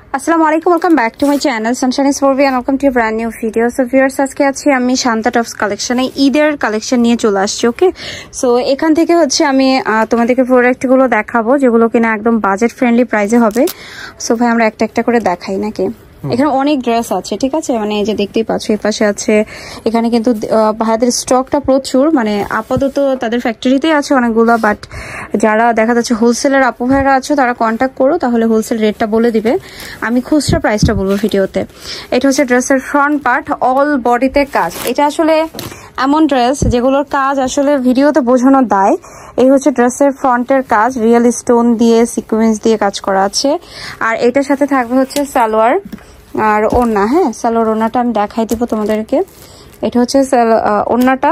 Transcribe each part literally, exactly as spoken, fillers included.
আসসালামু আলাইকুম, welcome back to my channel sunshine is for and welcome to a brand new video. So viewers, আজকে আছি আমি Shanta tops কালেকশনে, ঈদের কালেকশন নিয়ে চলে আসছি। ওকে, সো এখান থেকে হচ্ছে আমি তোমাদেরকে প্রোডাক্টগুলো দেখাবো যেগুলো কিনা একদম বাজেট ফ্রেন্ডলি প্রাইসে হবে। সো ভাই আমরা একটা একটা করে দেখাই নাকি? এখানে অনেক ড্রেস আছে, ঠিক আছে, মানে এই যে দেখতেই পাচ্ছ এই পাশে আছে। এখানে কিন্তু ভাইয়াদের স্টকটা প্রচুর, মানে আপাতত তাদের ফ্যাক্টরিতেই আছে অনেকগুলো, বাট যারা দেখা যাচ্ছে হোলসেলের আপু ভাইরা আছে তারা কন্ট্যাক্ট করো, তাহলে হোলসেল রেটটা বলে দিবে। আমি খুচরা প্রাইসটা বলবো ভিডিওতে। এটা হচ্ছে ড্রেসের ফ্রন্ট পার্ট, অল বডিতে কাজ। এটা আসলে এমন ড্রেস যেগুলোর কাজ আসলে ভিডিওতে বোঝানো দায়। এই হচ্ছে ড্রেসের ফ্রন্টের কাজ, রিয়েল স্টোন দিয়ে সিকোয়েন্স দিয়ে কাজ করা আছে। আর এটার সাথে থাকবে হচ্ছে সালোয়ার আর ওড়না। হ্যাঁ, সালোয়ার ওড়নাটা আমি দেখাই দিব তোমাদেরকে। এটা হচ্ছে ওড়নাটা,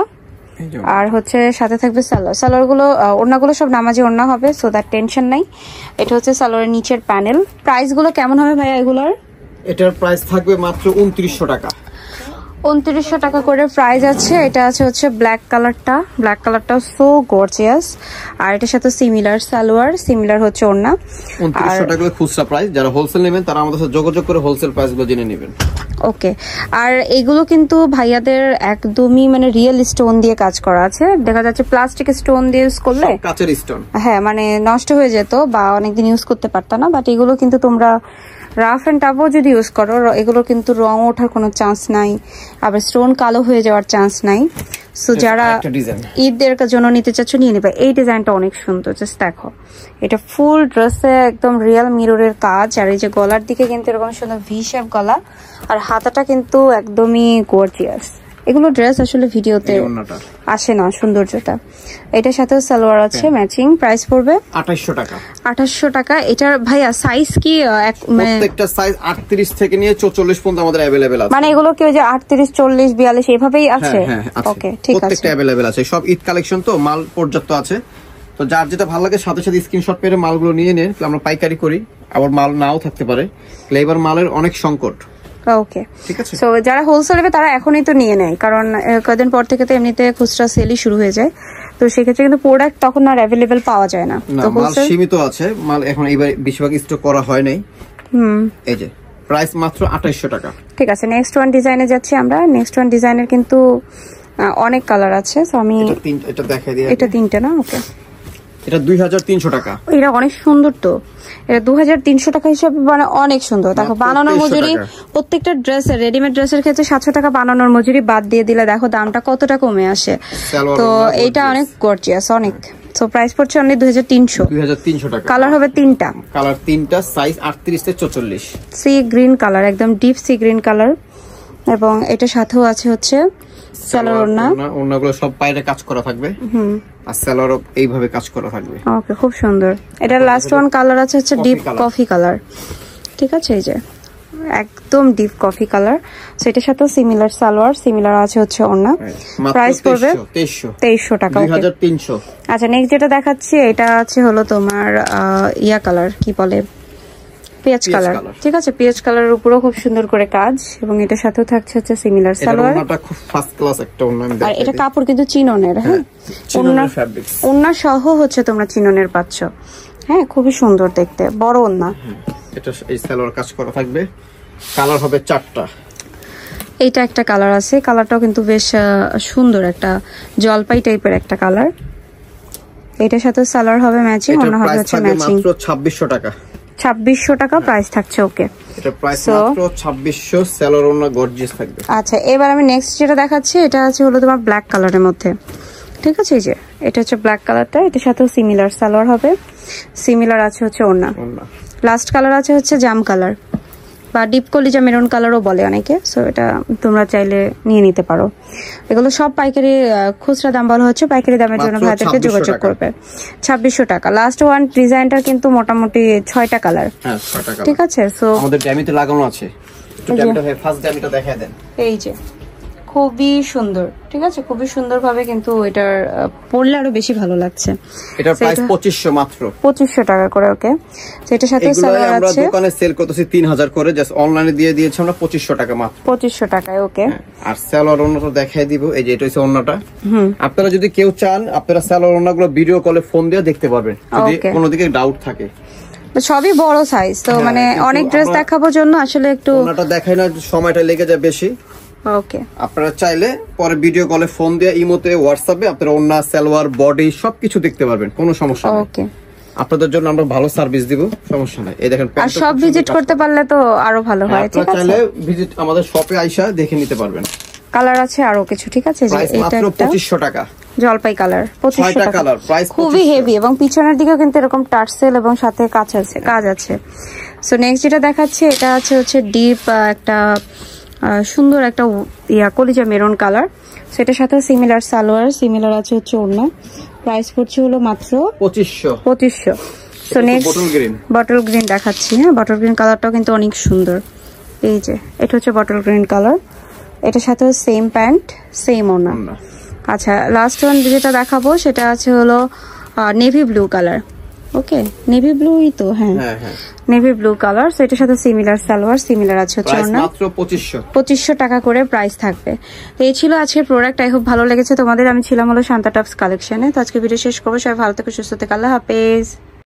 আর হচ্ছে সাথে থাকবে সালোয়ার। সালোয়ার গুলো ওড়নাগুলো সব নামাজি ওড়না হবে, সো দ্যাট টেনশন নাই। এটা হচ্ছে সালোয়ারের নিচের প্যানেল। প্রাইস গুলো কেমন হবে ভাইয়া এগুলোর? এটার প্রাইস থাকবে মাত্র উনত্রিশশো টাকা। উনত্রিশশো টাকা করে প্রাইস আছে। এটা আছে হচ্ছে ব্ল্যাক কালারটা, ব্ল্যাক কালারটা সো গর্জিয়াস। আর এটার সাথে সিমিলার সালোয়ার, সিমিলার হচ্ছে ওড়না। উনত্রিশশো টাকা খুচরা প্রাইস। যারা হোলসেল নেবেন তারা আমাদের সাথে যোগাযোগ করে হোলসেল প্রাইসগুলো জেনে নেবেন। ওকে, আর এগুলো কিন্তু ভাইয়াদের একদমই মানে রিয়েল স্টোন দিয়ে কাজ করা আছে। দেখা যাচ্ছে প্লাস্টিক স্টোন দিয়ে ইউজ করলে কাচের স্টোন, হ্যাঁ, মানে নষ্ট হয়ে যেত বা অনেকদিন ইউজ করতে পারত না। বাট এগুলো কিন্তু তোমরা রাফ এন্ড টাফও যদি ইউজ করো, এগুলো কিন্তু রং ওঠার কোনো চান্স নাই, আবার স্টোন কালো হয়ে যাওয়ার চান্স নাই। সো যারা ঈদের জন্য নিতে চাচ্ছ নিয়ে নেবে। এই ডিজাইনটা অনেক সুন্দর, জাস্ট দেখো। এটা ফুল ড্রেসে একদম রিয়েল মিররের কাজ। আর এই যে গলার দিকে কিন্তু এরকম সুন্দর ভি শেপ গলা, আর হাতাটা কিন্তু একদমই গর্জিয়াস। এগুলো ড্রেস আসলে ভিডিওতে আসে না সৌন্দর্যটা। এটার সাথেও সালোয়ার আছে ম্যাচিং। প্রাইস পড়বে আঠাশশো টাকা। আঠাশশো টাকা। এটার ভাইয়া সাইজ কি? প্রত্যেকটা সাইজ আটত্রিশ থেকে নিয়ে চৌচল্লিশ পর্যন্ত আমাদের अवेलेबल আছে। মানে এগুলো কি ওই যে আটত্রিশ, চল্লিশ, বিয়াল্লিশ এভাবেই আছে? ওকে, ঠিক আছে, প্রত্যেকটা अवेलेबल আছে। সব ঈদ কালেকশন তো, মাল পর্যাপ্ত আছে। তো যার যেটা ভালো লাগে সাথে সাথে স্ক্রিনশট মেরে মালগুলো নিয়ে নেন। আমরা পাইকারি করি, আবার মাল নাও থাকতে পারে। এবার মালের অনেক সংকট। ওকে, ঠিক আছে। সো যারা হোলসেল নেবে তারা এখনই তো নিয়ে নেয়, কারণ কয়েকদিন পর থেকে তো এমনিতে খুচরা সেলই শুরু হয়ে যায়। তো সেক্ষেত্রে কিন্তু প্রোডাক্ট তখন আর অ্যাভেলেবেল পাওয়া যায় না। তো মাল সীমিত আছে, মাল এখন এইবার বেশিরভাগ স্টক করা হয় নাই। হুম, এই যে প্রাইস মাত্র আঠাশশো টাকা। ঠিক আছে, নেক্সট ওয়ান ডিজাইনে যাচ্ছি আমরা। নেক্সট ওয়ান ডিজাইনের কিন্তু অনেক কালার আছে। সো আমি এটা দেখাই দিই। এটা তিনটা না? ওকে, এটা দুই হাজার তিনশো টাকা। এটা অনেক সুন্দর। তো এটা দুই হাজার তিনশো টাকা হিসাবে মানে অনেক সুন্দর। দেখো বানানোর মজুরি, প্রত্যেকটা ড্রেসের রেডিমেড ড্রেসের ক্ষেত্রে সাতশো টাকা বানানোর মজুরি বাদ দিয়ে দিলে দেখো দামটা কতটা কমে আসে। তো এটা অনেক গর্জিয়াস, অনেক। সো প্রাইস পড়ছে অনলি দুই হাজার তিনশো। দুই হাজার তিনশো টাকা। কালার হবে তিনটা। কালার তিনটা, সাইজ আটত্রিশ থেকে চৌচল্লিশ। সি গ্রিন কালার, একদম ডিপ সি গ্রিন কালার। এবং এটার সাথেও আছে হচ্ছে সালোয়ার ওড়না। ওড়নাগুলো সব বাইরে কাজ করা থাকবে। হুম, আর সালোয়ারও এইভাবে কাজ করা থাকবে। ওকে, খুব সুন্দর। এটা লাস্ট ওয়ান কালার আছে হচ্ছে ডিপ কফি কালার। ঠিক আছে, এই যে একদম ডিপ কফি কালার। সেটার সাথে সিমিলার সালোয়ার, সিমিলার আছে হচ্ছে ওড়না। প্রাইস পড়বে তেইশশো টাকা। দুই হাজার তিনশো। আচ্ছা, নেক্সট যেটা দেখাচ্ছি এটা আছে হলো তোমার ইয়া কালার, কি বলে, পেঁয়াজ কালার। ঠিক আছে, পেঁয়াজ কালারের উপরেও খুব সুন্দর করে কাজ, এবং এটার সাথেও থাকছে হচ্ছে সিমিলার সালোয়ার। ওড়নাটা খুব ফার্স্ট ক্লাস একটা ওড়না। আর এটা কাপড় কিন্তু চিননের। হ্যাঁ, ওড়না ওড়না সহ হচ্ছে তোমরা চিননের পাচ্ছ। হ্যাঁ, খুবই সুন্দর দেখতে, বড় ওড়না। এটা এই সালোয়ার কাজ করা থাকবে। কালার হবে চারটা। এইটা একটা কালার আছে, কালারটাও কিন্তু বেশ সুন্দর, একটা জলপাই টাইপের একটা কালার। এটার সাথে সালোয়ার হবে ম্যাচিং, ওড়না হবে হচ্ছে ম্যাচিং। মাত্র ছাব্বিশশো টাকা। ছাব্বিশশো টাকা প্রাইস থাকছে। ওকে, এটা প্রাইস মাত্র ছাব্বিশশো। সালোয়ার ওড়না গর্জিয়াস থাকবে। আচ্ছা, এবার আমি নেক্সট যেটা দেখাচ্ছি এটা আছে হলো তোমার ব্ল্যাক কালারের মধ্যে। ঠিক আছে, এই যে এটা হচ্ছে ব্ল্যাক কালারটা। এটার সাথেও সিমিলার সালোয়ার হবে, সিমিলার আছে হচ্ছে ওড়না। লাস্ট কালার আছে হচ্ছে জাম কালার বা ডিপ কলিজা মেরুন কালারও বলে অনেকে। সো এটা তোমরা চাইলে নিয়ে নিতে পারো। এগুলো সব পাইকারি, খুচরা দাম বলা হচ্ছে, পাইকারি দামের জন্য ভাইদেরকে যোগাযোগ করবে। ছাব্বিশশো টাকা। লাস্ট ওয়ান ডিজাইনটার কিন্তু মোটামুটি ছয়টা কালার। ঠিক আছে, সো আমাদের ড্যামিতে লাগানো আছে। একটু ড্যামিটা হয়, ফার্স্ট ড্যামিটা দেখায় দেন। এই যে খুবই সুন্দর। ঠিক আছে, খুবই সুন্দর ভাবে কিন্তু এটার পরলে আরো বেশি ভালো লাগছে। এটার প্রাইস পঁচিশশো মাত্র। পঁচিশশো টাকা করে। ওকে, সেটার সাথে সালোয়ার আছে। আমরা দোকানে সেল করতেছি তিন হাজার করে, জাস্ট অনলাইনে দিয়ে দিয়েছি আমরা পঁচিশশো টাকা মাত্র। পঁচিশশো টাকায়। ওকে, আর সালোয়ার ওড়নাটা দেখাই দিব। এই যে এটা হচ্ছে ওড়নাটা। আপনারা যদি কেউ চান আপনারা সালোয়ার ওড়নাগুলো ভিডিও কলে ফোন দিয়ে দেখতে পারবেন যদি কোনো দিকে ডাউট থাকে। সবই বড় সাইজ তো মানে অনেক ড্রেস দেখাবো জন্য আসলে একটু ওনাটা দেখাই না, সময়টা লেগে যায় বেশি। ওকে, আপনারা চাইলে পরে ভিডিও কলে ফোন দিয়ে ইমোতে হোয়াটসঅ্যাপে আপনারা ওন্না সালোয়ার বডি সবকিছু দেখতে পারবেন, কোনো সমস্যা নেই। ওকে, আপনাদের জন্য আমরা ভালো সার্ভিস দিব, সমস্যা নাই। এই দেখেন আর সব ভিজিট করতে পারলে তো আরো ভালো হয়। ঠিক আছে, চাইলে ভিজিট আমাদের শপে আইসা দেখে নিতে পারবেন। কালার আছে আরো কিছু। ঠিক আছে, যে এটা মাত্র পঁচিশশো টাকা জলপাই কালার, পঁচিশশো টাকা কালার, প্রাইস খুবই হেভি এবং পিছনের দিকে কিন্তু এরকম টার্সেল এবং সাথে কাজ আছে কাজ আছে সো নেক্সট যেটা দেখাচ্ছি এটা আছে হচ্ছে ডিপ একটা সুন্দর একটা ইয়া কলিজা মেরুন কালার। সো এটার সাথে সিমিলার সালোয়ার, সিমিলার আছে হচ্ছে ওড়না। প্রাইস পড়ছে হলো মাত্র পঁচিশশো পঁচিশশো সো নেক্সট বটল গ্রিন দেখাচ্ছি। হ্যাঁ, বটল গ্রিন কালারটাও কিন্তু অনেক সুন্দর। এই যে এটা হচ্ছে বটল গ্রিন কালার, এটার সাথে সেম প্যান্ট সেম ওড়না। আচ্ছা, লাস্ট ওয়ান যেটা দেখাবো সেটা আছে হলো navy blue colour. Okay, navy ব্লুই তো, হ্যাঁ নেভি ব্লু কালার। সো এটার সাথে সিমিলার সালোয়ার, সিমিলার আছে হচ্ছে ওড়না। পঁচিশশো টাকা করে প্রাইস থাকবে। তো এই ছিল আজকের প্রোডাক্ট। আই হোপ ভালো লেগেছে তোমাদের। আমি ছিলাম হলো শান্তা টপস কালেকশনে। তো আজকে ভিডিও শেষ করবো। সবাই ভালো থেকে সুস্থ থেকে, আল্লাহ হাফেজ।